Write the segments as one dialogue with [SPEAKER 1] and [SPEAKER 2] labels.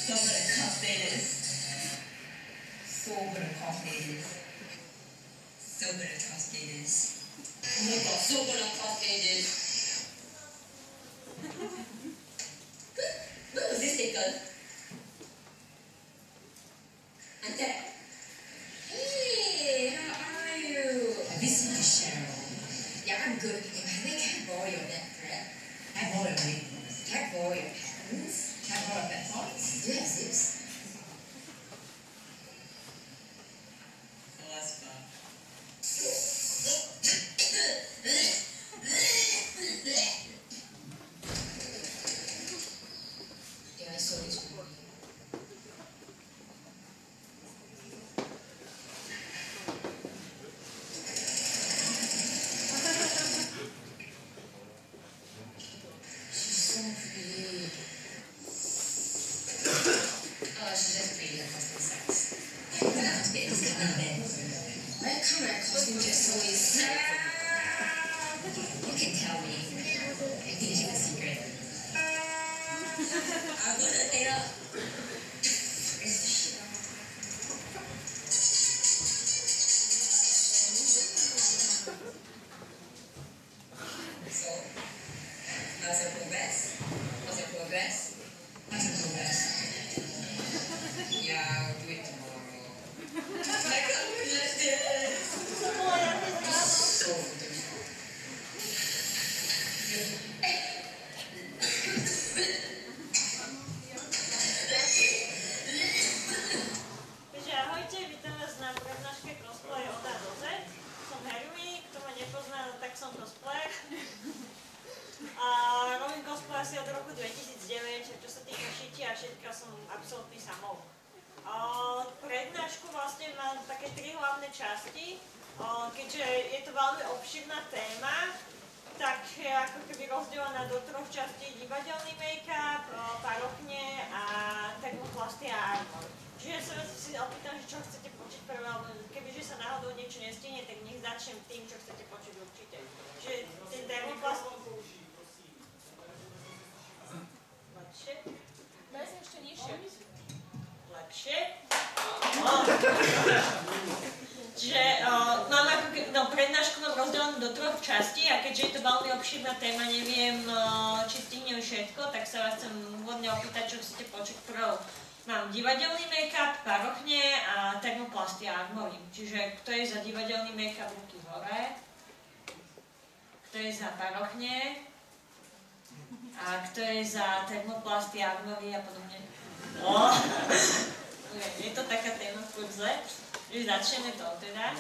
[SPEAKER 1] Mám divadelný make-up, parochne a termoplasty a armory. Čiže kto je za divadelný make-up, ruky hore. Kto je za parochne. A kto je za termoplasty, armory a podobne. Je to taká téma v kurze. Začneme to teda.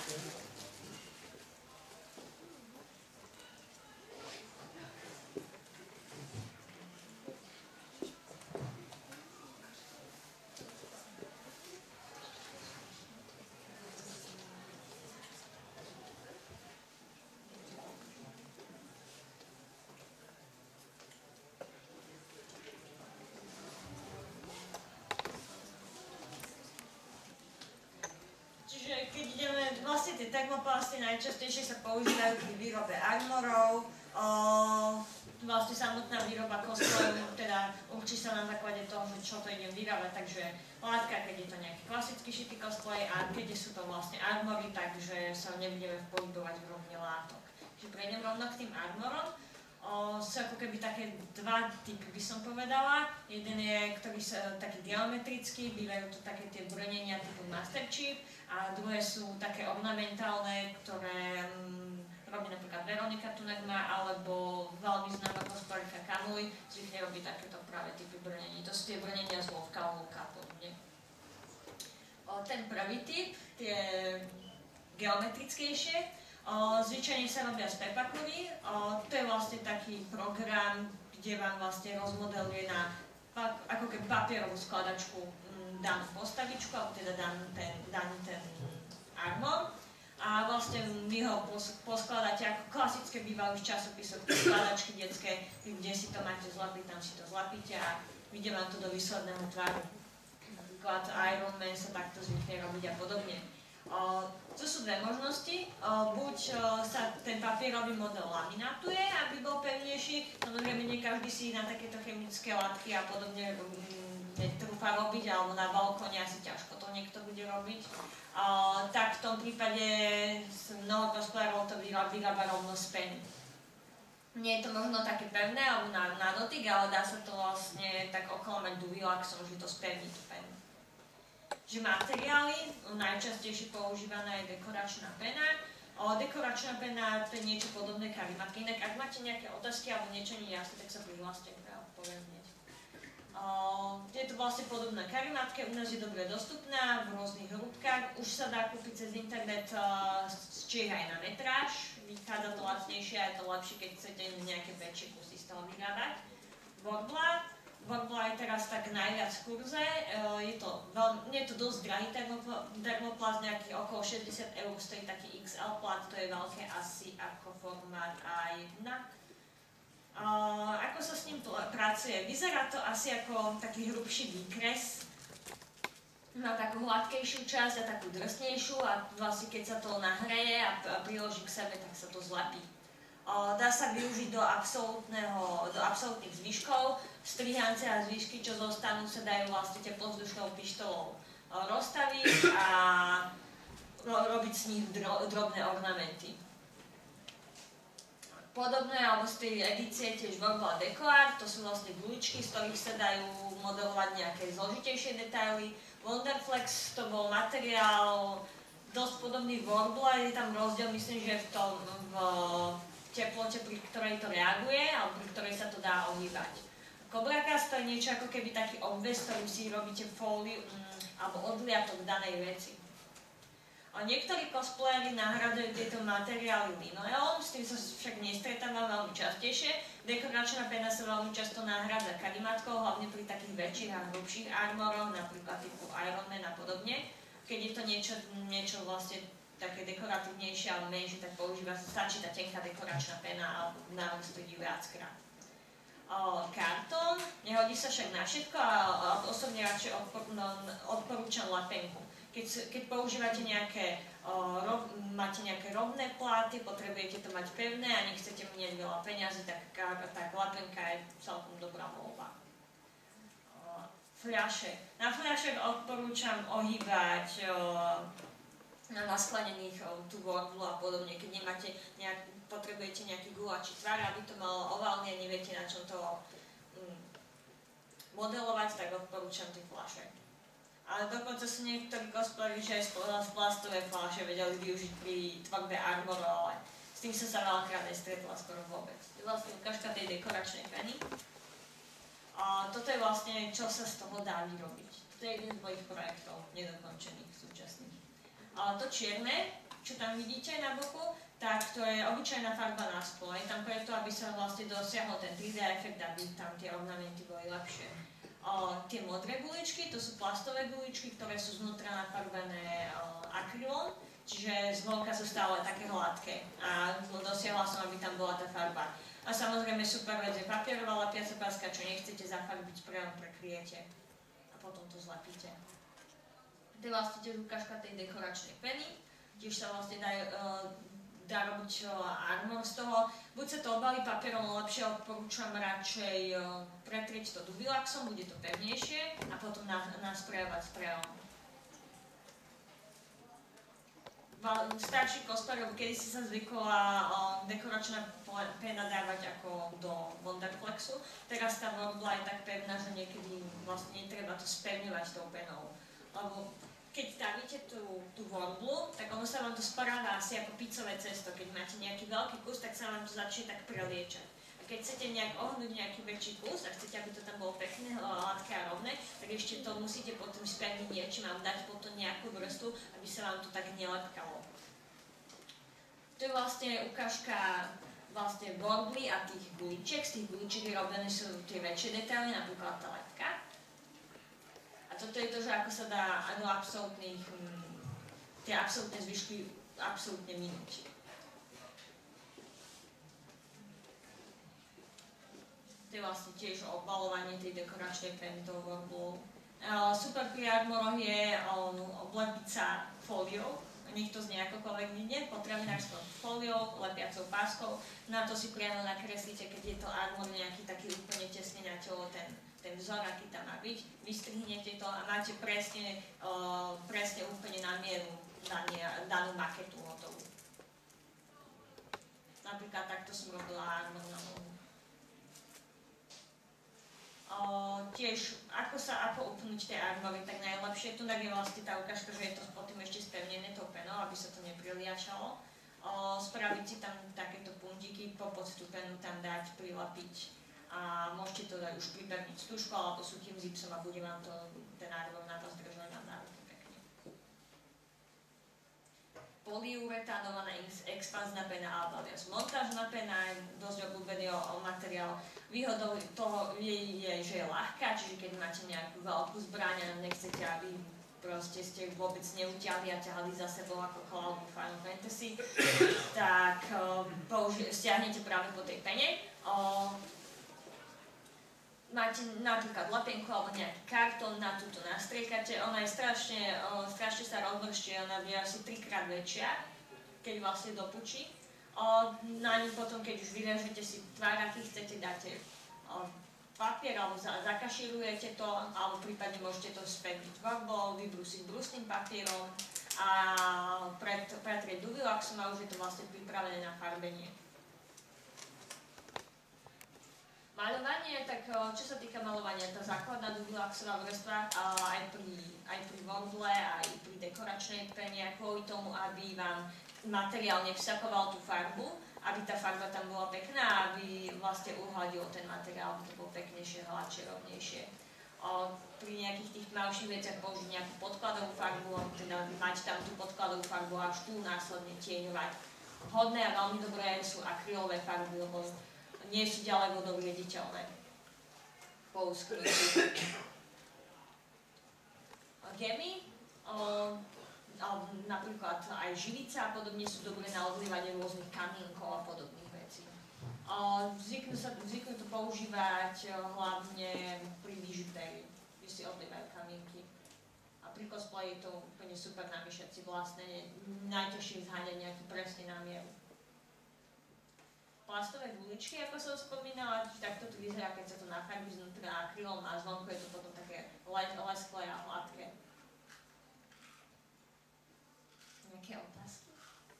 [SPEAKER 1] Tie termoplasty najčastejšie sa používajú pri výrobe armorov, vlastne samotná výroba cosplayov, teda určí sa na základe toho, že čo to idem vyrábať, takže látka, keď je to nejaký klasický šitý cosplay a keď sú to vlastne armory, takže sa nebudeme pohybovať v rovne látok. Čiže prejdem rovno k tým armorom. Sú ako keby také dva typy, by som povedala. Jeden je, ktorý sa taký geometrický, bývajú to také tie brnenia typu Master Chief, a druhé sú také ornamentálne, ktoré robí napríklad Veronika Tunagma, alebo veľmi známa cosplayerka Kamui, zvykne robiť takéto práve typy brnení. To sú tie brnenia z Vovka, Lúka a podobne. Ten prvý typ, tie geometrickejšie, zvyčajne sa robia z Pepakuri. To je vlastne taký program, kde vám vlastne rozmodeluje na ako keby papierovú skladačku danú postavičku, alebo teda daný ten armor. A vlastne vy ho poskladáte ako klasické bývajú z časopisov, skladačky detské, kde si to máte zlapiť, tam si to zlapíte a vyjde vám to do výsledného tvaru. Napríklad Iron Man sa takto zvykne robiť a podobne. Tu sú dve možnosti, buď sa ten papierový model laminátuje, aby bol pevnejší, samozrejme nie každý si na takéto chemické látky a podobne netrúfa robiť, alebo na balkóne asi ťažko to niekto bude robiť. Tak v tom prípade mnoho cosplayerov to vyrába rovno z peny. Nie je to možno také pevné, alebo na dotyk, ale dá sa to vlastne tak oklamať duvilaxom, že to spevní tú penu. Že materiály, najčastejšie používaná je dekoračná pena. Dekoračná pena to je niečo podobné karimatke. Inak ak máte nejaké otázky alebo niečo nie jasné, tak sa prihláste, ja poviem hneď. Je to vlastne podobné karimatke, u nás je dobre dostupná v rôznych hrúbkach. Už sa dá kúpiť cez internet z Čiech aj na metráž. Vychádza to lacnejšie a je to lepšie, keď chcete nejaké väčšie kusy z toho vyrábať. Worbla je teraz tak najviac v kurze, nie je to dosť drahý termoplast, nejakých okolo 60 € stojí taký XL plat, to je veľké asi ako formát A1. Ako sa s ním pracuje? Vyzerá to asi ako taký hrubší výkres. Má takú hladkejšiu časť a takú drsnejšiu a vlastne keď sa to nahreje a priloží k sebe, tak sa to zlepí. Dá sa využiť do absolútnych zvyškov. Strihance a zvyšky, čo zostanú, sa dajú vlastne teplovzdušnou pištolou rozstaviť a robiť s nich drobné ornamenty. Podobné, alebo z tej edície tiež Worbla Decoart, to sú vlastne guličky, z ktorých sa dajú modelovať nejaké zložitejšie detaily. Wonderflex to bol materiál dosť podobný Worbla, je tam rozdiel, myslím, že v teplote, pri ktorej to reaguje, alebo pri ktorej sa to dá ohýbať. Cobra Cast to je niečo ako keby taký obväz, ktorým si robíte fóliu alebo odliatok danej veci. Niektorí cosplayery nahradzujú tieto materiály linoleum, s tým sa však nestretávam veľmi častejšie. Dekoračná pena sa veľmi často nahrádza karimatkou, hlavne pri takých väčších a hrubších armoroch, napríklad typu Iron Man a podobne. Keď je to niečo vlastne také dekoratívnejšie alebo menšie, tak stačí tá tenká dekoračná pena a navrstviť ju viackrát. Kartón, nehodí sa však na všetko a osobne radšej odporúčam lapenku. Keď používate máte nejaké rovné pláty, potrebujete to mať pevné a nechcete miniať veľa peňazí, tak lapenka je celkom dobrá voľba. Fľaše. Na fľašek odporúčam ohýbať na nasklenených tú Worblu a podobne, keď potrebujete nejaký gulačí tvar, aby to malo oválny a neviete na čom to modelovať, tak odporúčam tie fľaše. Ale dokonca sú niektorí cosplayeri, že aj z plastové fľaše vedeli využiť pri tvorbe armoru, ale s tým som sa veľakrát nestretla skoro vôbec. To je vlastne ukážka tej dekoračnej peny. Toto je vlastne, čo sa z toho dá vyrobiť. To je jeden z mojich projektov, nedokončených súčasných. To čierne, čo tam vidíte na boku, tak to je obyčajná farba na sklo. Je tam preto, aby sa vlastne dosiahol ten 3D efekt, aby tam tie ornamenty boli lepšie. Tie modré guličky, to sú plastové guličky, ktoré sú znútra nafarbené akrylom, čiže zvonka sú stále také hladké a dosiahla som, aby tam bola tá farba. A samozrejme super vec je papierová lepiaca páska, čo nechcete zafarbiť, priamo prekryjete a potom to zlepíte. To je vlastne tiež ukážka tej dekoračnej peny, tiež sa vlastne dá robiť armor z toho. Buď sa to obalí papierom, lepšie odporúčam radšej pretrieť to dubilaxom, bude to pevnejšie a potom nasprejovať sprejom. Starší cosplayerov, kedysi sa zvykla dekoračná pena dávať ako do Wonderflexu. Teraz tá Worbla je tak pevná, že niekedy vlastne netreba to spevňovať tou penou. Lebo keď stavíte tú Worblu, tak ono sa vám to sparáva asi ako pizzové cesto. Keď máte nejaký veľký kus, tak sa vám to začne tak preliečať. A keď chcete ohnúť nejaký väčší kus a chcete, aby to tam bolo pekné, hladké a rovné, tak ešte to musíte potom spevniť niečím a dať potom nejakú vrstvu, aby sa vám to tak nelepkalo. To je vlastne ukážka Worbly a tých guličiek. Z tých guličiek vyrobené sú tie väčšie detaily, napríklad tá lepka. Toto je to, že ako sa dá do tie absolútne zvyšky absolútne minúť. To je vlastne tiež obalovanie tej dekoračnej peny tou Worblou. Super pri armoroch je oblepiť sa fóliou, nech to znie akokoľvek vyjde, potravinárskou fóliou, lepiacou páskou, na to si priamo nakreslíte, keď je to armor nejaký taký úplne tesne na telo, ten vzor, aký tam má byť, vystrihnete to a máte presne úplne na mieru danú maketu hotovú. Napríklad takto som robila armor na nohu. Tiež, ako upnúť tie armory, tak najlepšie, tu je vlastne tá ukážka, že je to potom ešte spevnené tou penou, aby sa to nepriliačalo. Spraviť si tam takéto puntíky, popod tú penu tam dať, prilapiť a môžete to dať už pripevniť stužkou alebo suchým zipsom a bude vám to ten armor na vás držať na ruke pekne. Polyuretánovaná expanzná pena alebo montážna pena je dosť obľúbený materiál. Výhodou toho je, že je ľahká, čiže keď máte nejakú veľkú zbraň a nechcete, aby proste ste vôbec neutiahli a ťahali za sebou ako Cloud v Final Fantasy, tak stiahnete práve po tej pene. Máte napríklad lepenku alebo nejaký kartón, na túto nastriekate, ona je strašne sa rozvršťuje, ona je asi 3-krát väčšia, keď vlastne dopučí. Na ňu potom, keď už vyrežete si tvár, aký chcete, dáte papier alebo zakaširujete to, alebo prípadne môžete to spevniť varbou, vybrúsiť brúsnym papierom a pretrieť duvilaxom a už je to vlastne pripravené na farbenie. Maľovanie, tak čo sa týka maľovania, tá základná duvilaxová vrstva aj pri vodle, aj pri dekoračnej pene, kvôli tomu, aby vám materiál nevsakoval tú farbu, aby tá farba tam bola pekná, aby vlastne uhladil ten materiál, aby to bolo peknejšie, hladšie, rovnejšie. Pri nejakých tých tmavších veciach použiť nejakú podkladovú farbu, teda mať tam tú podkladovú farbu a až tu následne tieňovať. Vhodné a veľmi dobré sú akrylové farby, lebo nie sú ďalej vodou riediteľné. Gemy, napríklad aj žilica a podobne sú dobré na odlievanie rôznych kamienkov a podobných vecí. Zvyknú to používať hlavne pri bižutérii, kde si odlievajú kamienky. A pri cosplayi je to úplne super namiešať si vlastne, najťažšie zháňať nejaký presne na mieru. Plastové guličky, ako som spomínala, takto to vyzerá, keď sa to nafarbí znútra akrylom a zvonku je to potom také lesklé a hladké. Nejaké otázky?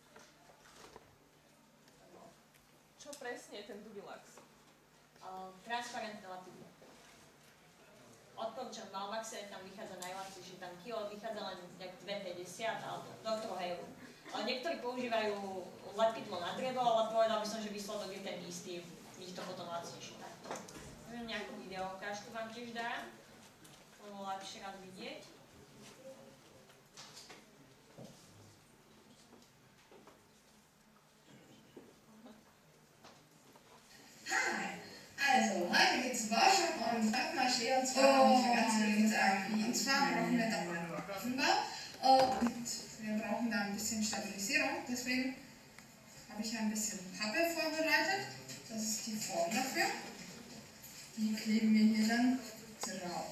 [SPEAKER 2] Čo presne je ten Duvilax?
[SPEAKER 1] Transparentné lepidlo. Odporúčam Malmaxe, tam vychádza najlacnejšie, tam kilo vychádza len 2,50 alebo do 3 €. Niektorí používajú lepidlo na drevo, ale povedal by som, že výsledok je ten istý, ich to potom lacnejšie takto. Nejakú videoukážku vám tiež dám, bolo lepšie raz vidieť.
[SPEAKER 3] Also, heute geht es Workshop und Backmaschine, und zwar kann ich ganz viel sagen. Und zwar brauchen wir da einen Waffenbau und wir brauchen da ein bisschen Stabilisierung. Deswegen habe ich ein bisschen Pappe vorbereitet. Das ist die Form dafür. Die kleben wir hier dann drauf.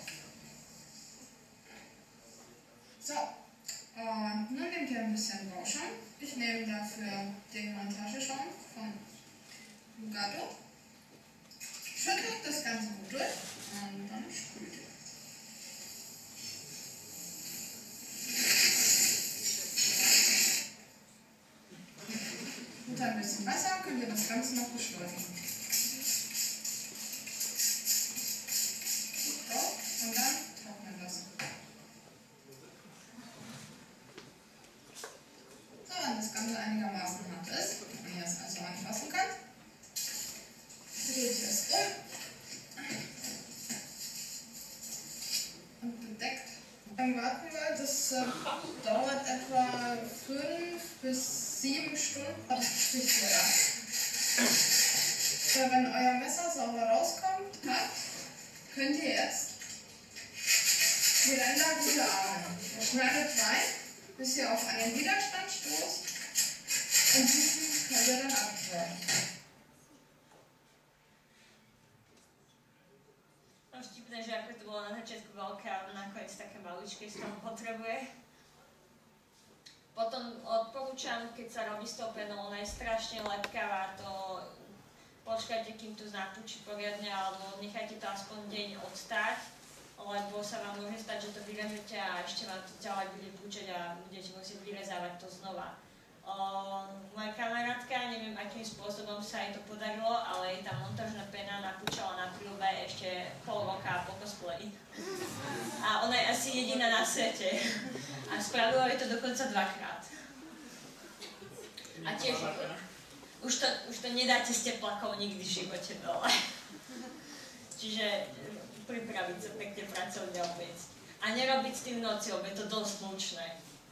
[SPEAKER 3] So, nun nehmt ihr ein bisschen Bauschaum. Ich nehme dafür den Montageschaum von Lugato. Schüttelt das Ganze gut durch und dann sprüht ihr. Mit ein bisschen Wasser könnt ihr das Ganze noch beschleunigen. So, und dann trocknen lassen. So, wenn das Ganze einigermaßen hart ist, wenn ihr es also anfassen könnt, dreht ihr es um und bedeckt. Dann warten wir, das dauert etwa 5 bis 7 Stunden. So, wenn euer Messer sauber rauskommt, könnt ihr jetzt die Ränder wieder armen. Ihr schneidet rein, bis ihr auf einen Widerstand stoßt und diesen könnt ihr dann abschneiden.
[SPEAKER 1] Vtipné, že ako to bolo na začiatku veľké a nakoniec také maličké z toho potrebuje. Potom odporúčam, keď sa robí s tou penou, ona je strašne lepkavá, to počkajte, kým to napučí poriadne, alebo nechajte to aspoň deň odstáť, lebo sa vám môže stať, že to vyrežete a ešte vám to ďalej bude púčať a budete musieť vyrezávať to znova. Moja kamarátka, neviem akým spôsobom sa jej to podarilo, ale jej tá montážna pena napúčala na príľube ešte pol roka po cosplayi. A ona je asi jediná na svete. A spravila jej to dokonca 2-krát. A tiež už to nedáte s teplakou nikdy v živote dole. Čiže pripraviť sa pekne pracovne opäť. A nerobiť s tým noci, lebo je to dosť zvučné.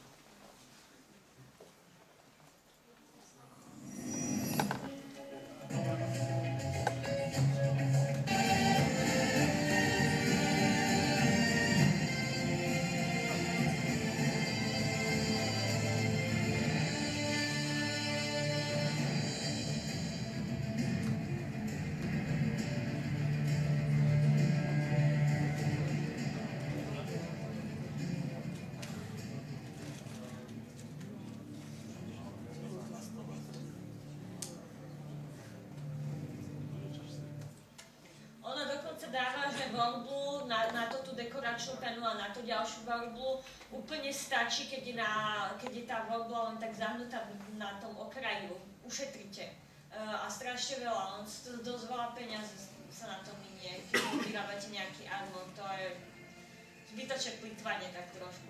[SPEAKER 1] Dáva, že vorblu na to tú dekoračnú penu a na tú ďalšiu vorblu úplne stačí, keď je tá vorbla len tak zahnutá na tom okraji. Ušetrite. A strašne veľa, dosť veľa peňazí sa na to minie, keď vyrábate nejaký armor, to je zbytočné plýtvanie tak trošku.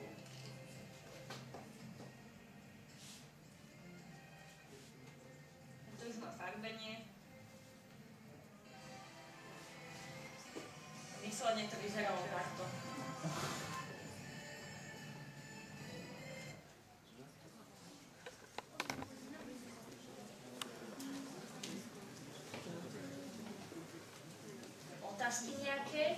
[SPEAKER 1] To už má farbenie. Výsledne to vyzeralo takto. Otázky nejaké?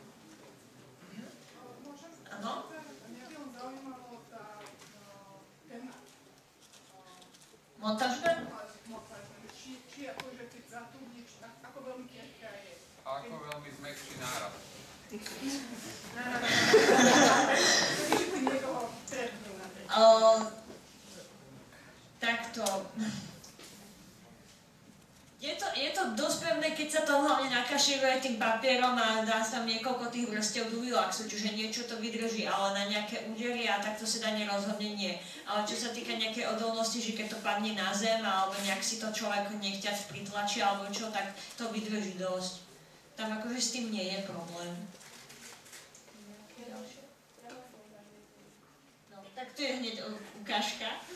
[SPEAKER 1] Áno?
[SPEAKER 3] Mňa by zaujímalo tá pena.
[SPEAKER 1] Montážna?
[SPEAKER 3] Či akože keď zatúhniš, ako veľmi krehká je.
[SPEAKER 4] Ako veľmi zmäkčí nárad.
[SPEAKER 1] Takto. Je to dosť pevné, keď sa to hlavne nakaširuje tým papierom a dá sa tam niekoľko tých vrstiev Duvilaxu, čiže niečo to vydrží, ale na nejaké údery a takto sa dá nerozhodne nie. Ale čo sa týka nejakej odolnosti, že keď to padne na zem alebo nejak si to človek nechťac pritlačí alebo čo, tak to vydrží dosť. Tam akože s tým nie je problém. No, tak tu je hneď ukážka.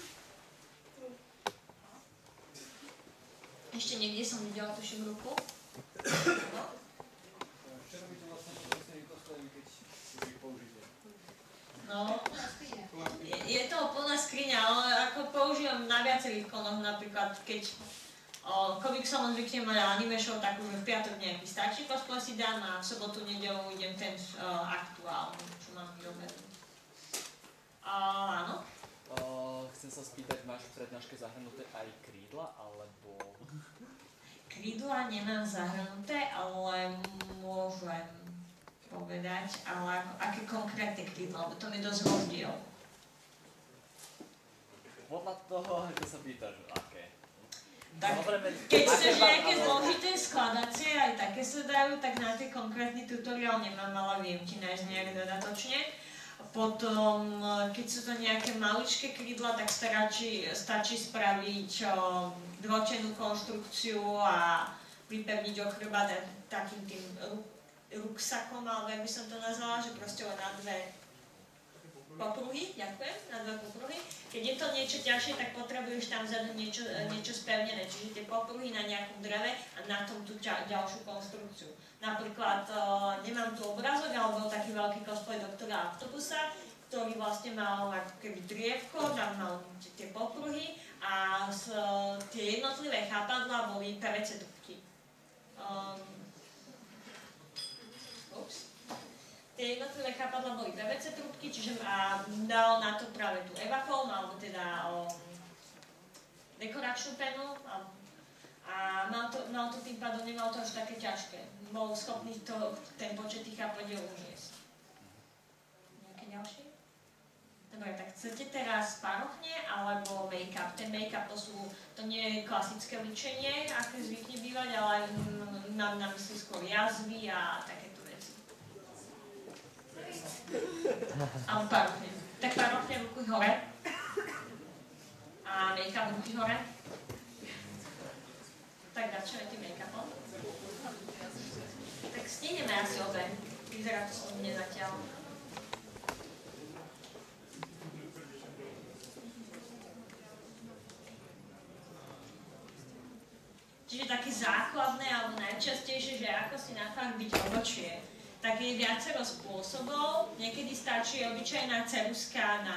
[SPEAKER 1] Ešte niekde som videla, tuším, ruku. No.
[SPEAKER 5] Včera by to vlastne posledný kostolem, keď si ich použite.
[SPEAKER 1] No, je to plná skriňa, ale ako používam na viacerých konoch, napríklad keď komiksom zvyknem mať anime show, tak už v piatok nejaký stačí cosplay si dám a v sobotu, nedeľu idem ten aktuálny, čo mám vyrobený. Áno?
[SPEAKER 6] Chcem sa spýtať, máš v prednáške zahrnuté aj krídla, alebo...
[SPEAKER 1] Krídla nemám zahrnuté, ale môžem povedať, ale aké konkrétne krídla, lebo to mi dosť rozdiel.
[SPEAKER 6] Podľa toho, ako sa pýtaš, aké?
[SPEAKER 1] Tak, keď chceš nejaké zložité skladacie, aj také sa dajú, tak na tie konkrétny tutoriál nemám, ale viem ti nájsť nejak dodatočne. Potom, keď sú to nejaké maličké krídla, tak stačí spraviť dročenú konštrukciu a pripevniť o chrbát takým tým ruksakom, alebo jak by som to nazvala, že proste len na dve popruhy, ďakujem, na dve popruhy. Keď je to niečo ťažšie, tak potrebuješ tam vzadu niečo spevnené, čiže tie popruhy na nejakom dreve a na tom tú ďalšiu konštrukciu. Napríklad, nemám tu obrázok, ale bol taký veľký cosplay doktora Octopusa, ktorý vlastne mal ako keby drievko, tam mal tie popruhy a tie jednotlivé chápadlá boli PVC trubky. Tie jednotlivé chápadlá boli PVC trubky, čiže dal na to práve tú Evapom, alebo teda dekoračnú penu a mal to tým pádom, nemal to až také ťažké. Bol schopný ten počet tých chápadiel uniesť. Nejaké ďalšie? Dobre, tak chcete teraz parochne alebo make-up? Ten make-up to nie je klasické ličenie, aké zvykne bývať, ale mám na mysli skôr jazvy a takéto veci. Ale parochne. Tak parochne ruky hore. A make-up ruky hore. Tak začneme tým make-upom. Tak stihneme asi obe. Vyzerá to slobne zatiaľ. Čiže také základné alebo najčastejšie, že ako si nafarbiť obočie, tak je viacero spôsobov. Niekedy stačí obyčajná ceruska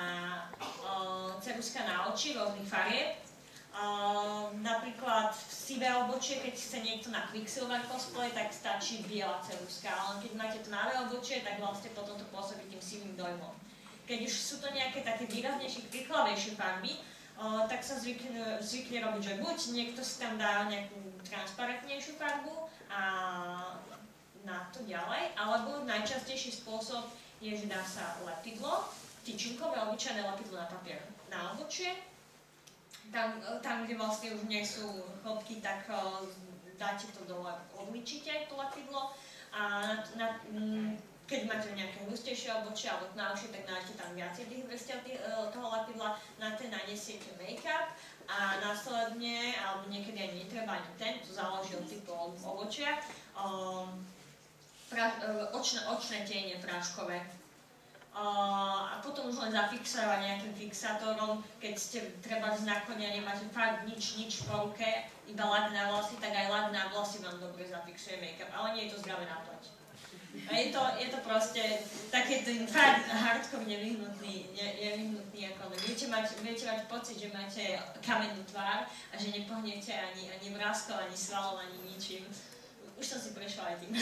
[SPEAKER 1] na oči rôznych farieb. Napríklad sivé obočie, keď chce niekto na Quicksilver cosplay, tak stačí biela ceruska, ale keď máte tmavé obočie, tak vlastne potom to pôsobí tým sivým dojmom. Keď už sú to nejaké také výraznejšie, prikladejšie farby, tak sa zvykne robiť, že buď niekto si tam dá nejakú transparentnejšiu farbu a na to ďalej, alebo najčastejší spôsob je, že dá sa lepidlo, tyčinkové obyčajné lepidlo na papier na obočie. Tam, kde vlastne už nie sú chlopky, tak dáte to dole, odličíte to lepidlo a keď máte nejaké hustejšie obočie alebo tmavšie, tak nájdete tam viacej tých vrstiev toho lepidla, na ten nanesiete make-up a následne, alebo niekedy ani netreba ani ten, to záleží od typu obočia, očné tiene práškové. A potom už len zafixovať nejakým fixátorom, keď ste treba na koni a nemáte fakt nič po ruke, iba lak na vlasy, tak aj lak na vlasy vám dobre zafixuje make-up, ale nie je to zdravé na pleť. A je to proste také ten fakt hardcore nevyhnutný ako budete mať pocit, že máte kamennú tvár a že nepohnete ani vráskou, ani svalom, ani ničím. Už som si prešla aj tým.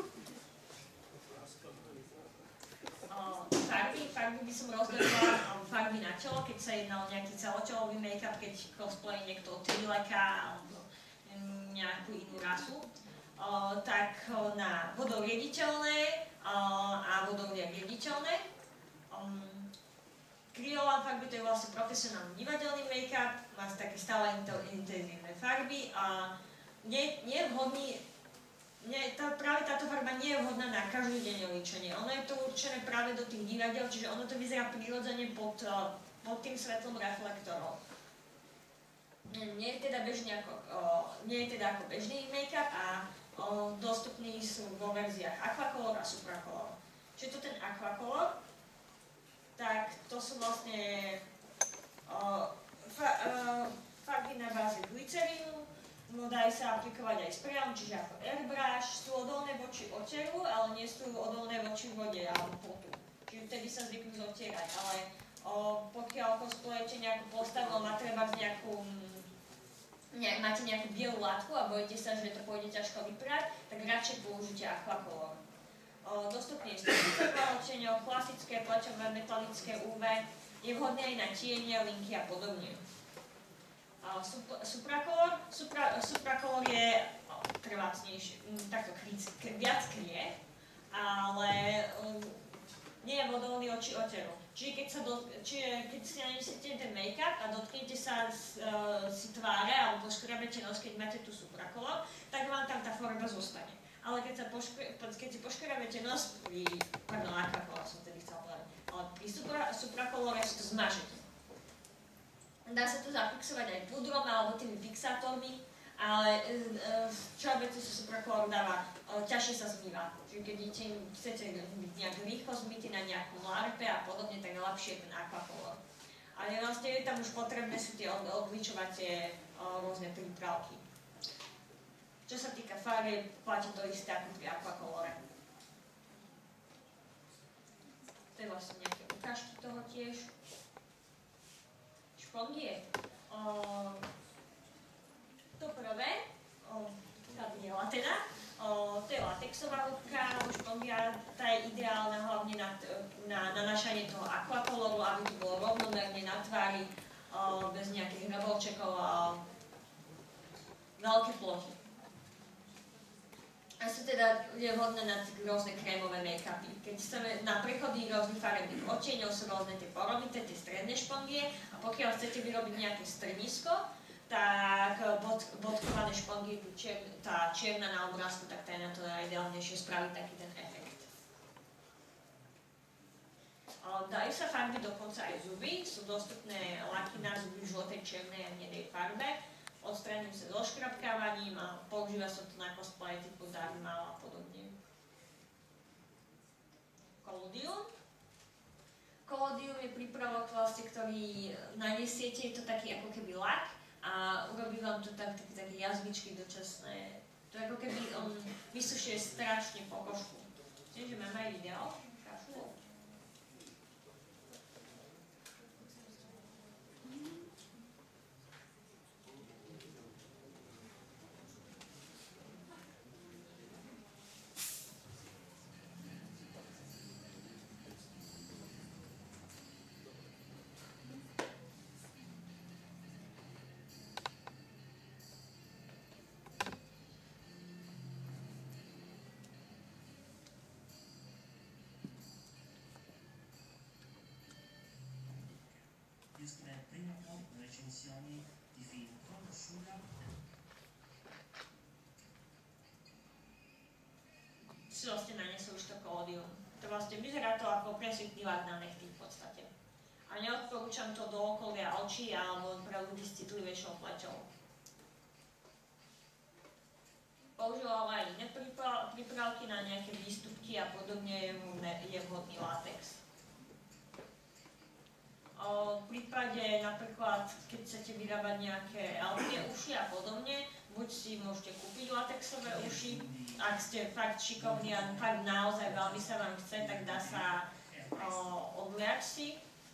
[SPEAKER 1] Farby by som rozdelila farby na telo, keď sa jedná o nejaký celotelový make-up, keď cosplay niekto od Trileka alebo nejakú inú rasu. Tak na vodoriediteľné a vodoriediteľné. Kryolán farby to je vlastne profesionálny divadelný make-up, má také stále intenzívne farby a nie je vhodný. Práve táto farba nie je vhodná na každodenné líčenie. Ono je to určené práve do tých divadiel, čiže ono to vyzerá prirodzene pod tým svetlom reflektorov. Nie je teda ako bežný make-up a dostupní sú vo verziách Aquacolor a Supracolor. Čiže to ten Aquacolor, tak to sú vlastne farby na báze glycerínu. Dajú sa aplikovať aj sprejom, čiže ako airbrush, sú odolné voči oteru, ale nie sú odolné voči vode alebo potu. Čiže vtedy sa zvyknú zotierať, ale pokiaľ cosplayujete nejakú postavu, máte nejakú bielú látku a bojíte sa, že to pôjde ťažko vyprať, tak radšej použite Aquacolor. Dostupný je stabilizátor tieňov, klasické, pleťové, metalické UV, je vhodné aj na tiene, linky a podobne. Supracolor je trvácnejší, takto viac kryje, ale nie je odolný voči oteru. Čiže keď si nanesiete ten make-up a dotknete sa si tváre alebo poškrabete nos, keď máte tu Supracolor, tak vám tam tá farba zostane. Ale keď si poškrabete nos Aquacolor som tedy chcela povedať, ale pri Supracolore si to zmažete. Dá sa to zafixovať aj pudrom alebo tými fixátormi, ale všeobecne sa Supracolor dáva, ťažšie sa zmýva. Čiže keď chcete byť nejak rýchlo zmytý na nejakú larpe a podobne, tak najlepšie je ten Aquacolor. Ale vlastne tam už potrebné sú tie odličovacie rôzne prípravky. Čo sa týka farieb, platí to isté ako pri Aquacolore. To je vlastne nejaké ukážky toho tiež. Špongie. To prvé, tá biela teda, to je latexová húbka, špongia, tá je ideálna hlavne na nanášanie toho Aquacoloru, aby to bolo rovnomerne na tvári, bez nejakých hrabolčekov a veľké plochy. A sú teda vhodné na rôzne krémové make-upy. Keď chceme na prechody rôznych farebných odtieňov sú rôzne tie porovité, tie stredné špongie a pokiaľ chcete vyrobiť nejaké strnisko, tak bodkované špongie, tá čierna na obrázku, tak tá je na to najideálnejšie spraviť taký ten efekt. Dajú sa farby dokonca aj zuby, sú dostupné laky na zuby v žltej, čiernej a hnedej farbe. Odstraním sa so škrabkávaním a používa sa to na cosplay typu Darmal a podobne. Collodium. Collodium je prípravok, vlastne, ktorý nanesiete, je to taký ako keby lak a urobí vám to také jazvičky dočasné. To ako keby on vysušuje strašne pokožku. Čiže máme aj video.
[SPEAKER 7] recensioni di film con Sugar.
[SPEAKER 1] Si vlastne nanesú už to kódium. To vlastne vyzerá to ako presvitný lak na nechty v podstate. A neodporúčam to do okolia očí alebo pre ľudí s citlivejšou pleťou. Používam aj iné prípravky na nejaké výstupky a podobne je vhodný látex. V prípade napríklad, keď chcete vyrábať nejaké elfie uši a podobne, buď si môžete kúpiť latexové uši, ak ste fakt šikovní a fakt naozaj veľmi sa vám chce, tak dá sa odliať si.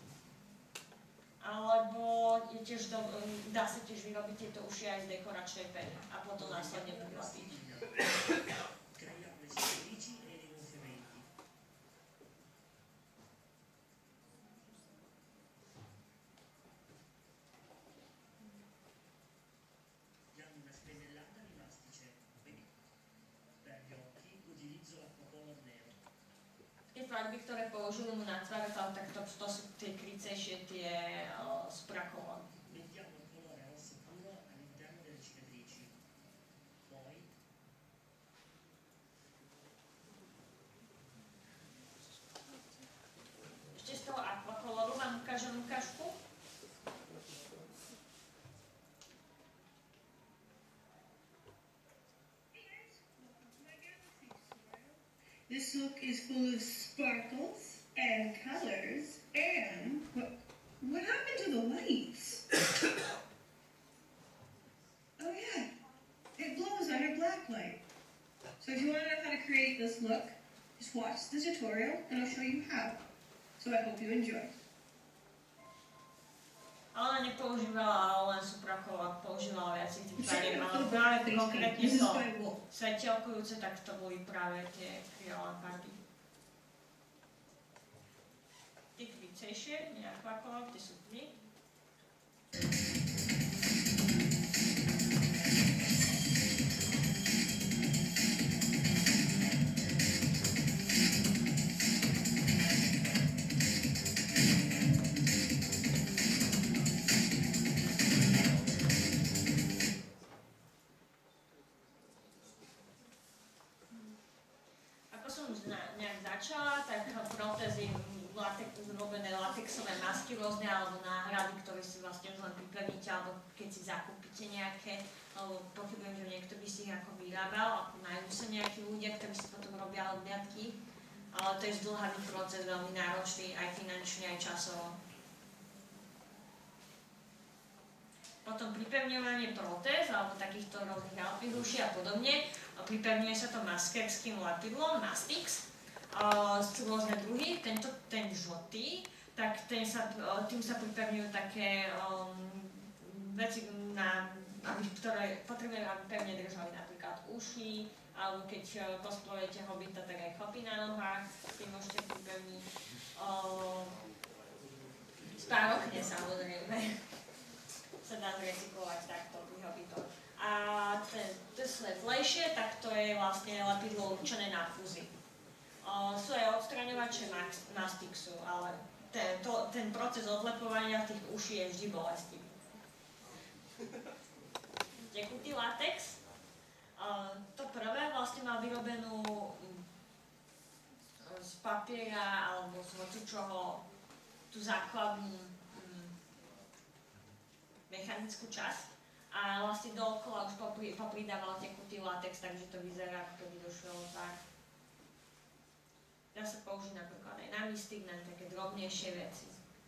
[SPEAKER 1] Alebo dá sa tiež vyrobiť tieto uši aj z dekoračnej peny a potom následne prilapiť. Farby, ktoré použili mu na tvár, tak to sú tie krycejšie, tie sprakové. Ešte z toho aquakoloru vám ukážem ukážku.
[SPEAKER 8] This look is full of sparkles and colors, and what happened to the lights? Oh yeah, it glows under black light. So if you want to know how to create this look, just watch the tutorial and I'll show you how. So I hope you enjoy.
[SPEAKER 1] Ale nepoužívala len supraková, používala viac tých farieb, ale práve konkrétne to svetelkujúce, tak to boli práve tie kryolé farby. Tie krycejšie, nie aquacolor, tie sú tmy. Tak protézy, zrobené latexové masky rôzne alebo náhrady, ktoré si vlastne už len pripevníte alebo keď si zakúpite nejaké, alebo pochybujem, že niekto by si ich ako vyrábal, ako majú sa nejakí ľudia, ktorí si potom robia odliadky, ale to je zdĺhavý proces, veľmi náročný aj finančne, aj časovo. Potom pripevňovanie protéz alebo takýchto rôznych elfích uší a podobne, pripevňuje sa to maskerským lepidlom, Mastix. Sú rôzne druhy, ten žltý, tak tým sa pripevňujú také veci, ktoré potrebujú, aby pevne držali napríklad uši, alebo keď cosplayujete hobita, tak aj chlopy na nohách, tým môžete pripevniť. Spárochne samozrejme sa dá zrecyklovať takto pri hobitoch. A to sú svetlejšie, tak to je vlastne lepidlo určené na fúzy. Sú aj odstraňovače mastixu, ale ten proces odlepovania tých uší je vždy bolestivý. Tekutý latex. To prvé vlastne má vyrobenú z papiera alebo z hocičoho tú základnú mechanickú časť a vlastne dookola už popridával tekutý latex, takže to vyzerá, ako keby došiel pár. Dá sa použiť napríklad aj na mystik, na také drobnejšie veci.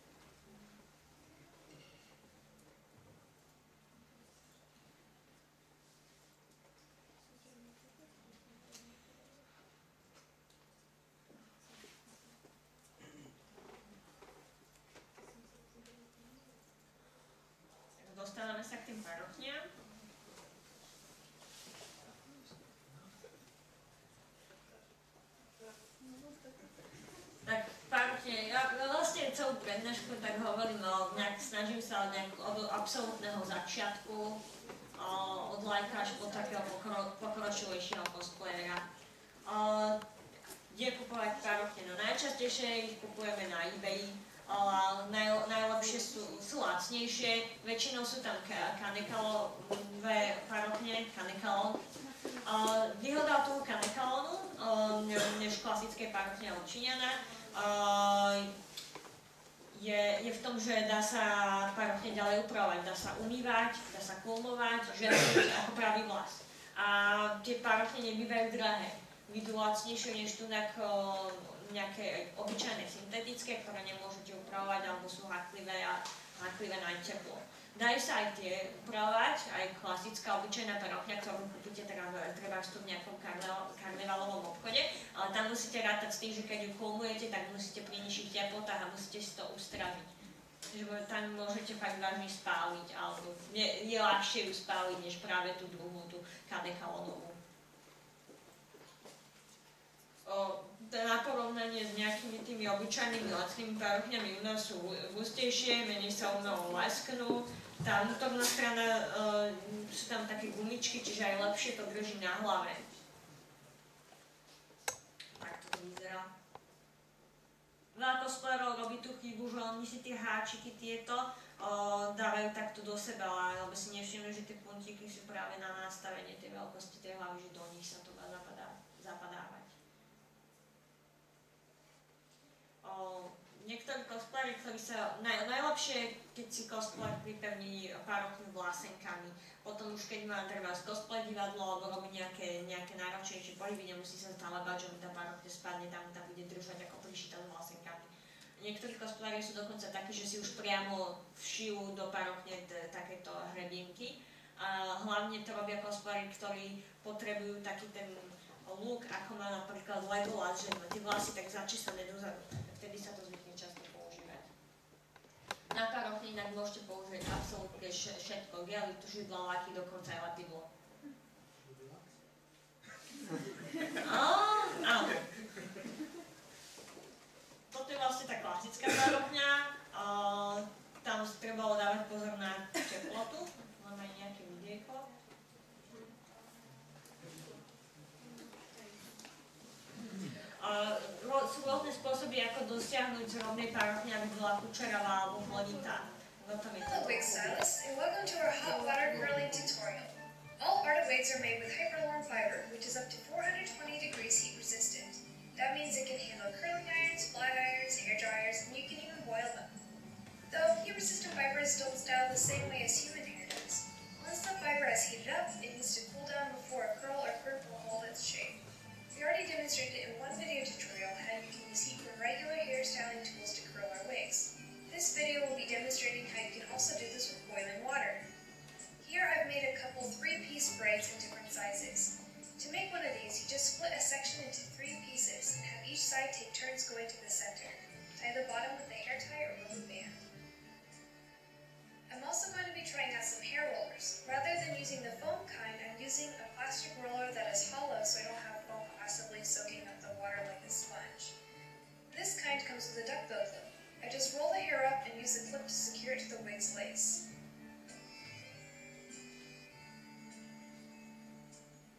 [SPEAKER 1] Dostávame sa k tým parochniam. Tak parochne, ja vlastne celú prednášku tak hovorím, snažím sa od absolútneho začiatku, od lajka až po takého pokročilejšieho cosplayera. Kde kupovať parochne? No najčastejšie ich kupujeme na eBay. Najlepšie sú lacnejšie, väčšinou sú tam kanekalové parochne, kanekalón. Výhoda toho kanekalónu, než klasické parochne od Číňana, je v tom, že dá sa parochne ďalej upravovať, dá sa umývať, dá sa kulmovať, žehliť ako pravý vlas. A tie parochne nebývajú drahé, vidú lacnejšie než tu nejaké obyčajné syntetické, ktoré nemôžete upravovať alebo sú haklivé na teplo. Dajú sa aj tie upravovať, aj klasická obyčajná parochňa, ktorú kúpite treba v nejakom karnevalovom obchode, ale tam musíte rátať s tým, že keď ju kulmujete, tak musíte pri nižších teplotách a musíte si to ustraviť. Takže tam môžete fakt vážne spáliť, alebo je ľahšie ju spáliť, než práve tú druhú, tú kanekalónovú. Na porovnanie s nejakými tými obyčajnými lacnými parochňami u nás sú hustejšie, menej sa umelo lesknú. Tá vnútorná strana, sú tam také gumičky, čiže aj lepšie to drží na hlave. Tak to vyzerá. Veľa cosplayerov robí tú chybu, že oni si tie háčiky tieto dávajú takto do seba, alebo si nevšimnú, že tie puntíky sú práve na nastavenie tej veľkosti tej hlavy, že do nich sa to dá zapadávať. Niektorí cosplayeri, ktorí sa najlepšie, keď si cosplayer pripevní parochňu vlásenkami, potom už keď má treba z cosplay divadlo alebo robí nejaké náročnejšie pohyby, nemusí sa stále bať, že mu tá parochňa spadne, tam bude držať ako prišitá s vlásenkami. Niektorí cosplayeri sú dokonca takí, že si už priamo všijú do parochne takéto hrebienky. A hlavne to robia cosplayeri, ktorí potrebujú taký ten look, ako má napríklad Legolas, že má tie vlasy tak začesané dozadu. Vtedy sa to zvykne často používať. Na parochne inak môžete použiť absolútne všetko, gely, tužidla, laky, dokonca aj lepidlo. Áno. Toto je vlastne tá klasická parochňa. Tam si trebalo dávať pozor na teplotu. Máme aj nejaké videjko. Sú rôzne spôsoby, ako dosiahnuť z rovnej parochne, aby bola kučeravá alebo plnitá.
[SPEAKER 3] Hello wig stylists, and welcome to our hot water curling tutorial. All Art of Wigs are made with Hyperlorm fiber, which is up to 420 degrees heat resistant. That means it can handle curling irons, flat irons, hair dryers, and you can even boil them. Though heat resistant fibers don't style the same way as human hair does. Once the fiber has heated up, it needs to cool down before a curl or crimp will hold its shape. We already demonstrated in one video tutorial how you can use heat from regular hairstyling tools to curl our wigs. This video will be demonstrating how you can also do this with boiling water. Here I've made a couple 3-piece braids in different sizes. To make one of these, you just split a section into 3 pieces and have each side take turns going to the center. Tie the bottom with a hair tie or rubber band. I'm also going to be trying out some hair rollers. Rather than using the foam kind, I'm using a plastic roller that is hollow so I don't have foam possibly soaking up the water like a sponge. This kind comes with a duckbill clip. I just roll the hair up and use the clip to secure it to the wig's lace.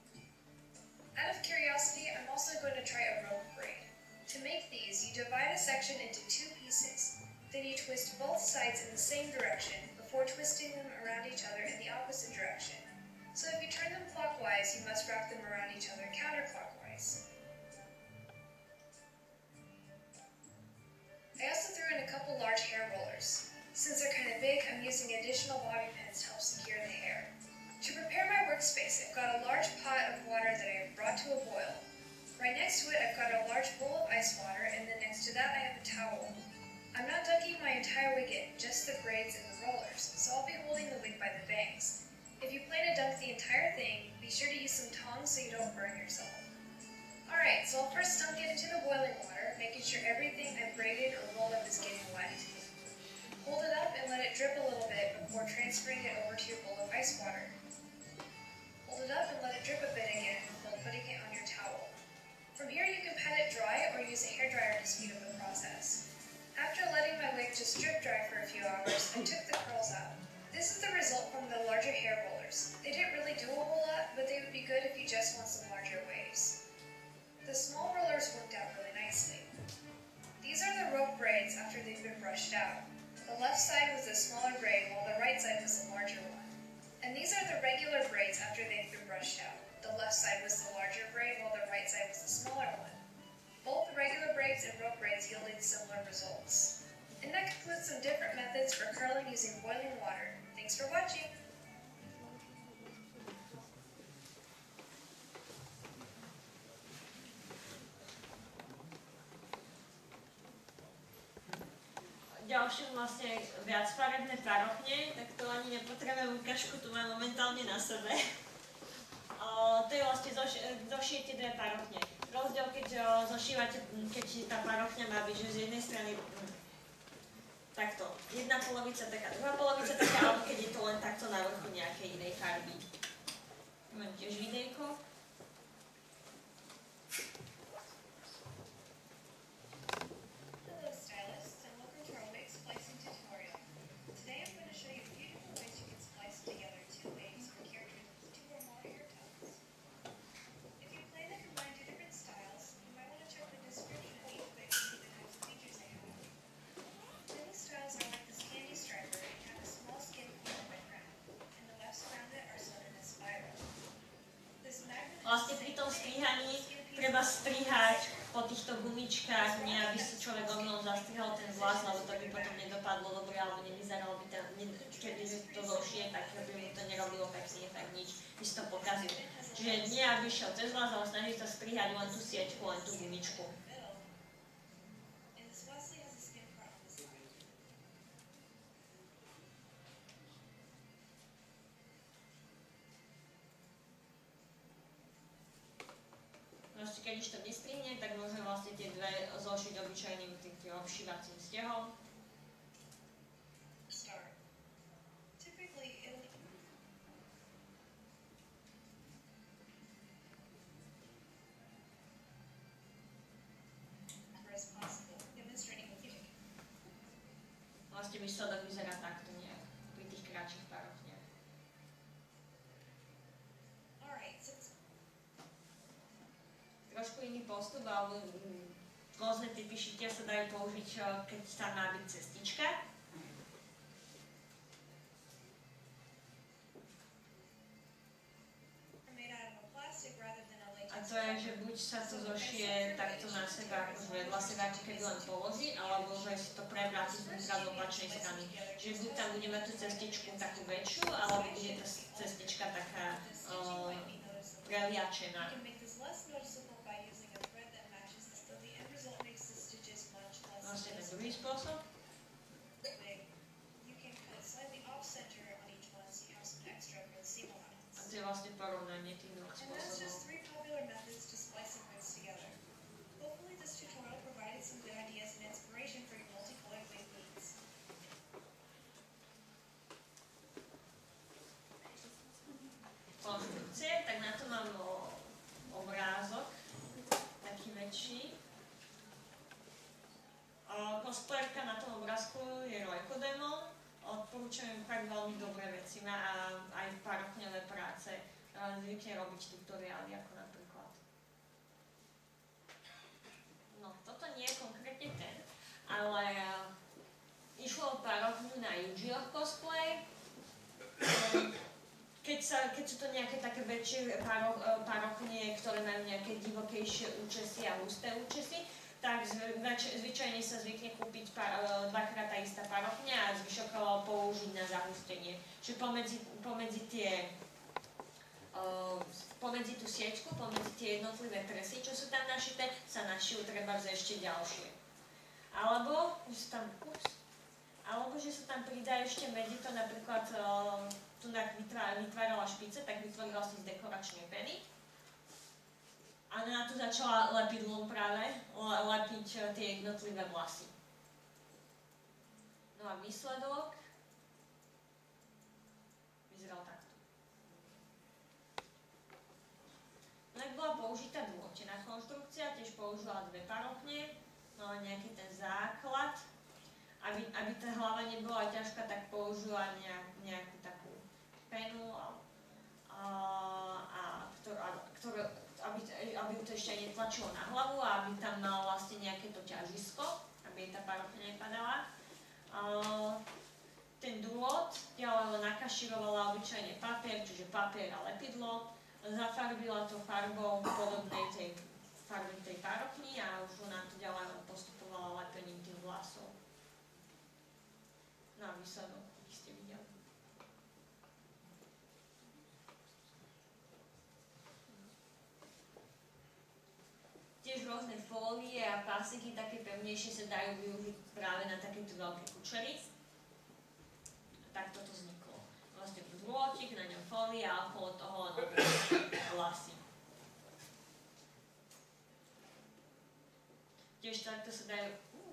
[SPEAKER 9] divide a section into 2 pieces. Then you twist both sides in the same direction before twisting them around each other in the opposite direction. So if you turn them clockwise, you must wrap them around each other counterclockwise. I also threw in a couple large hair rollers. Since they're kind of big, I'm using additional bobby pins to help secure the hair. To prepare my workspace, I've got a large pot of water that I have brought to a boil. Right next to it, I've got a large bowl of ice water, and then next to that, I have a towel. I'm not dunking my entire wig in, just the braids and the rollers, so I'll be holding the wig by the bangs. If you plan to dunk the entire thing, be sure to use some tongs so you don't burn yourself. Alright, so I'll first dunk it into the boiling water, making sure everything I've braided or rolled up is getting wet. Hold it up and let it drip a little bit before transferring it over to your bowl of ice water. Hold it up and let it drip a bit again before putting it on your towel. From here you can pat it dry or use a hairdryer to speed up the process. After letting my wig just drip dry for a few hours, I took the curls out. This is the result from the larger hair rollers. They didn't really do a whole lot, but they would be good if you just want some larger waves. The small rollers worked out really nicely. These are the rope braids after they've been brushed out. The left side was the smaller braid while the right side was the larger one. And these are the regular braids after they've been brushed out. The left side was the larger braid while the right side was the smaller one. Both regular braids and rope braids yielded similar results. And that concludes some different methods for curling using boiling water. Thanks for watching!
[SPEAKER 1] Ďalšie vlastne viac farebné parochne, tak to ani nepotrebujem ukážku, tu mám momentálne na sebe. To je vlastne zošijete dve parochne. Rozdiel, keď zošívate, keď tá parochňa má byť, že z jednej strany takto, jedna polovica taká, druhá polovica taká, alebo keď je to len takto na vrchu nejakej inej farby. Mám tiež videjko. Vlastne pri tom strihaní treba strihať po týchto gumičkách, nie aby si človek omylom zastrihal ten vlas, lebo to by potom nedopadlo dobre, alebo nevyzeralo by tam, keď to zošije, tak by mu to nerobilo pekný efekt, nič, by si to pokazil. Čiže nie aby šiel cez vlas, ale snažiť sa strihať len tú sieťku, len tú gumičku. Keď už to nestrihne, tak môžeme vlastne tie dve zošiť obyčajným tým obšívacím stehom. Vlastne výsledok vyzerá takto nejak pri tých kratších parochniach. Trošku iný postup, alebo rôzne typy šitia sa dajú použiť, keď tam má byť cestička. A to je, že buď sa to zošije takto na seba, akože vedľa seba, ako keby len položí, alebo že si to prevráti znútra z opačnej strany. Čiže buď tam budeme tú cestičku takú väčšiu, alebo bude tá cestička taká preliačená. Vlastne ten druhý spôsob. A to je vlastne porovnanie tých dvoch spôsobov. Konštrukcie, tak na to mám obrázok, taký väčší. Cosplayerka na tom obrázku je Roykodemon. Odporúčam fakt veľmi dobré veci, má a aj parochňové práce. Zvykne robiť tutoriály, ako napríklad. No, toto nie je konkrétne nie ten, ale išlo o parochňu na Yu-Gi-Oh! Cosplay. Keď sú to nejaké také väčšie parochnie, ktoré majú nejaké divokejšie účesy a husté účesy, tak zvyčajne sa zvykne kúpiť dvakrát tá istá parochňa a zvyšok použiť na zahustenie. Čiže pomedzi tú sieťku, pomedzi tie jednotlivé tresy, čo sú tam našité, sa našijú treba ešte ďalšie. Alebo, že sa tam pridá ešte medzi to napríklad tu vytvárala špice, tak vytvorila si z dekoračnej peny. A na to začala lepidlom práve lepiť tie jednotlivé vlasy. No a výsledok vyzeral takto. No bola použitá dôtená konštrukcia, tiež použila dve parochne, mala nejaký ten základ. Aby tá hlava nebola ťažká, tak použila nejakú takú penu, aby to ešte aj netlačilo na hlavu a aby tam mal vlastne nejaké to ťažisko, aby tá parochňa nepadala. Ten drôt ďalej nakaširovala obyčajne papier, čiže papier a lepidlo, zafarbila to farbou podobnej tej farby tej parochni a už ona to ďalej postupovala lepením tých vlasov. No a výsledok, ktorý ste videli. Tiež rôzne fólie a pasiky, také pevnejšie, sa dajú využiť práve na takéto veľké kučery. Tak toto vzniklo. Vlastne tu drôtik, na ňom fólia a okolo toho vlasy. Tiež takto sa dajú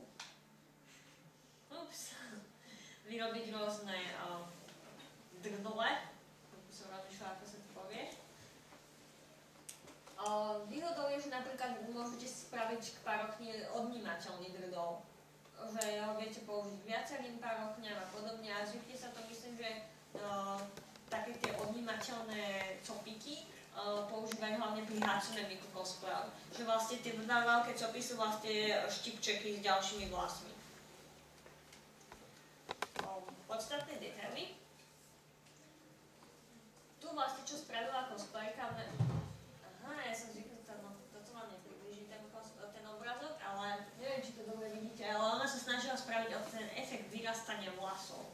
[SPEAKER 1] vyrobiť rôzne drdle, ako som rozmýšľala, ako sa to povie. Výhodou je, že napríklad môžete spraviť k parochni odnímateľný drdol. Že ho viete použiť viacerým parochňam a podobne a zvykne sa to, myslím, že také tie odnímateľné copiky používajú hlavne pri Hatsune Miku cosplayu. Že vlastne tie dva veľké copy sú vlastne štipčeky s ďalšími vlasmi. Podstatné detaily. Tu vlastne čo spravila cosplayka, ja som zvyknutá, no toto vám nepriblíži ten obrazok, ale neviem, či to dobre vidíte, ale ona sa snažila spraviť ten efekt vyrastania vlasov.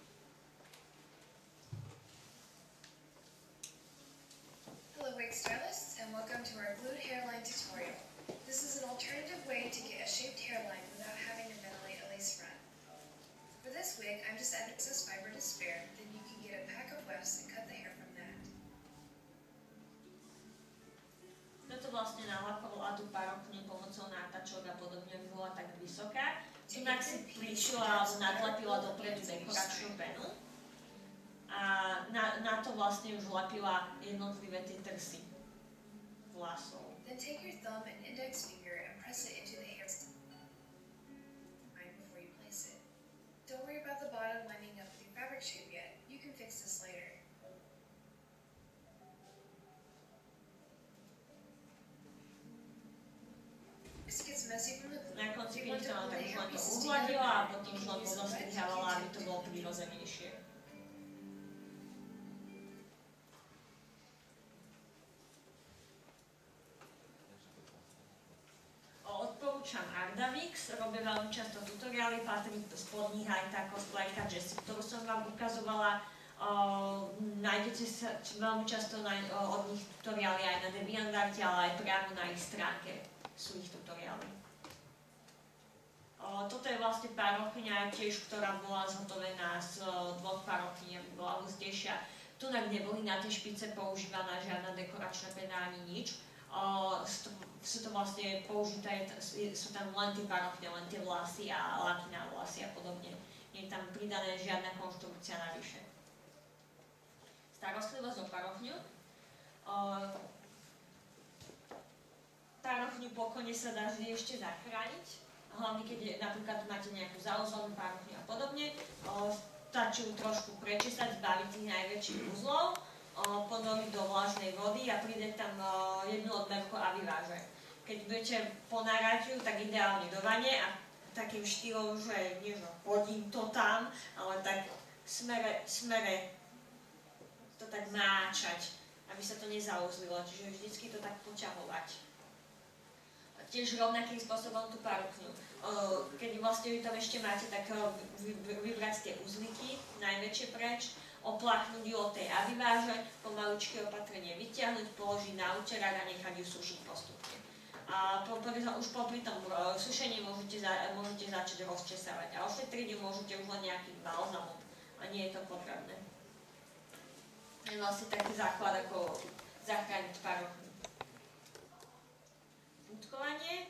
[SPEAKER 9] Hello wig stylists and welcome to our glued hairline tutorial. This is an alternative way to get a shaped hairline without having to ventilate a lace front. For this wig, I'm just adding excess fiber to spare, then you can get a pack of wefts and cut the hair from that.
[SPEAKER 1] Toto vlastne nalapovala tú parochňu pomocou nátačok a podobne, aby bola tak vysoká. Inak si prišla alebo nadlepila dopredu dekoračnú penu a na to vlastne už lepila jednotlivé tie trsy vlasov.
[SPEAKER 9] Then take your thumb and index finger and press it into the hair before you place it. Don't worry about the bottom lining up with your fabric shape yet. You can fix this later.
[SPEAKER 1] Na konci, keď to tak už len to uhladila a potom už len podostrihávala, aby to bolo prirodzenejšie. Odporúčam Ardavix, robia veľmi často tutoriály, patrí spod nich aj tá cosplayka Jessie, ktorú som vám ukazovala. Nájdete sa veľmi často od nich tutoriály aj na DeviantArte, ale aj priamo na ich stránke sú ich tutoriály. Toto je vlastne parochňa tiež, ktorá bola zhotovená z dvoch parochní, aby bola hustejšia. Tunak neboli na tie špice používaná žiadna dekoračná pena ani nič. Sú to vlastne použité, sú tam len tie parochne, len tie vlasy a laky na vlasy a podobne. Nie je tam pridané žiadna konštrukcia navyše. Starostlivosť o parochňu. Parochňu pokojne sa dá vždy ešte zachrániť. Hlavne keď napríklad máte nejakú zaozlonú parochňu a podobne. Stačí ju trošku prečesať, zbaviť tých najväčších uzlov, ponoriť do vlažnej vody a pridať tam jednu odmerku a vyváže. Keď budete ponárať ju, tak ideálne do vane a takým štýlom, že nie že hodím to tam, ale tak smere to tak máčať, aby sa to nezauzlilo, čiže vždycky to tak poťahovať. Tiež rovnakým spôsobom tú parukňu. Keď vlastne vy tam ešte máte, tak vybrať tie uzlíky, najväčšie preč, opláchnuť ju od tej aviváže, pomaličky opatrenie vyťahnuť, položiť na úterák a nechať ju sušiť postupne. A už popri tom sušení môžete začať rozčesávať a ošetriť ju môžete už len nejakým balzamom a nie je to potrebné. Je vlastne taký základ, ako zachrániť parukňu. Putkovanie.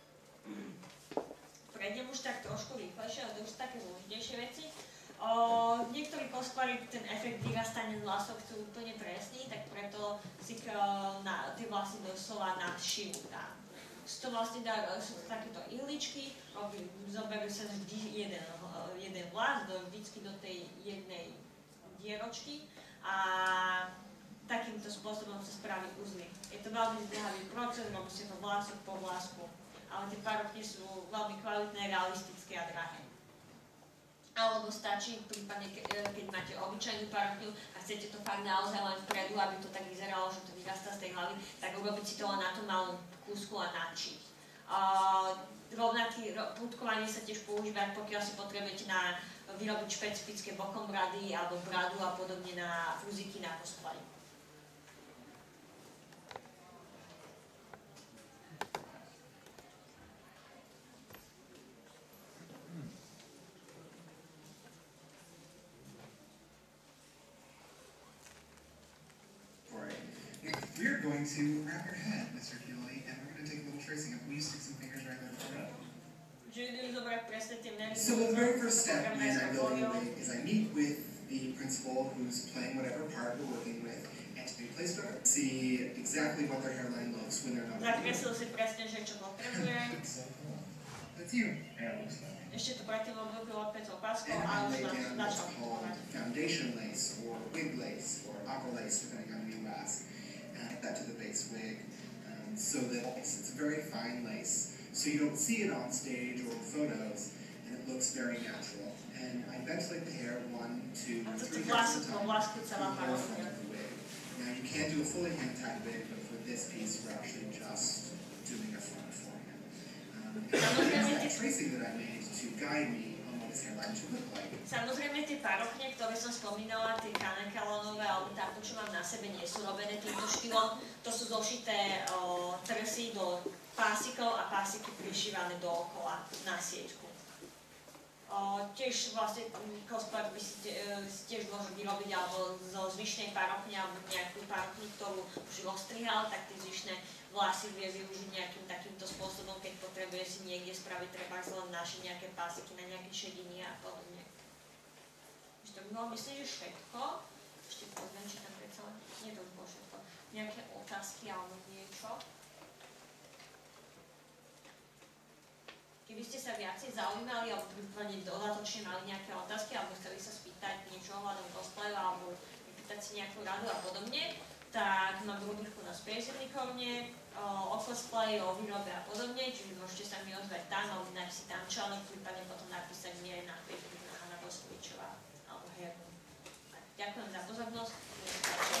[SPEAKER 1] Prejdem už tak trošku rýchlejšie, ale to už sú také zložitejšie veci. Niektorí cosplayery ten efekt vyrastania vlasov chcú úplne presný, tak preto si tie vlasy doslova nadšijú tam. Sú to vlastne sú takéto ihličky, zoberú sa vždy jeden vlas vždycky do tej jednej dieročky a takýmto spôsobom sa spraví uzly. Je to veľmi zdĺhavý proces, robí sa to vlások po vlásku, ale tie parukne sú veľmi kvalitné, realistické a drahé. Alebo stačí, prípadne keď máte obyčajnú parukňu a chcete to fakt naozaj len vpredu, aby to tak vyzeralo, že to vyrastá z tej hlavy, tak urobiť si to len na tom malom kúsku a načiť. Rovnaké prúdkovanie sa tiež používa, pokiaľ si potrebujete vyrobiť špecifické bokom brady alebo bradu a podobne na fúziky na cosplay.
[SPEAKER 10] We're going to wrap your head, Mr. Keeley, and we're going to take a little tracing up. Will you stick some fingers right there for me? So the very first step when I go in the wig is I meet with the principal who's playing whatever part we're working with, and to be placed on it, see exactly what their hairline looks when they're not working. That's you.
[SPEAKER 1] Ešte to predtým obrobil opäť opáskou
[SPEAKER 10] And
[SPEAKER 1] a
[SPEAKER 10] I
[SPEAKER 1] už
[SPEAKER 10] lay down
[SPEAKER 1] nám
[SPEAKER 10] what's
[SPEAKER 1] začal
[SPEAKER 10] called
[SPEAKER 1] fungovať.
[SPEAKER 10] foundation lace, or wig lace, or aqua lace, depending on who you ask. Add that to the base wig, so that it's a very fine lace, so you don't see it on stage or in photos, and it looks very natural. And I ventilate the hair 1, 2, 3 times at a time to the whole front of the wig. Now you can do a fully hand-tied wig, but for this piece we're actually just doing a front forehand. And that tracing that I made to guide me on what his hairline should look like.
[SPEAKER 1] Samozrejme tie parokne, ktoré som spomínala, tie kanekalonové alebo táto, čo mám na sebe, nie sú robené týmto štýlom. To sú zošité trsy do pásikov a pásiky prišívané dookola na sieťku. Tiež vlastne cosplayer by si tiež môže vyrobiť alebo zo zvyšnej parokne alebo nejakú parokňu, ktorú už roztrihal, tak tie zvyšné vlasy vie využiť nejakým takýmto spôsobom, keď potrebuje si niekde spraviť treba len našiť nejaké pásiky na nejaké šediny a podobne. To by bolo, myslím, že všetko. Ešte poviem, či tam predsa len, nie to by bolo všetko. Nejaké otázky alebo niečo. Keby ste sa viacej zaujímali alebo prípadne dodatočne mali nejaké otázky alebo chceli sa spýtať niečo ohľadom cosplayu alebo vypýtať si nejakú radu a podobne, tak mám rubriku na Space Unicorne, o cosplay, o výrobe a podobne, čiže môžete sa mi ozvať tam alebo nájsť si tam článok, prípadne potom napísať mi aj na Facebook na Hanna Boskovičová alebo Hernu. Ďakujem za pozornosť.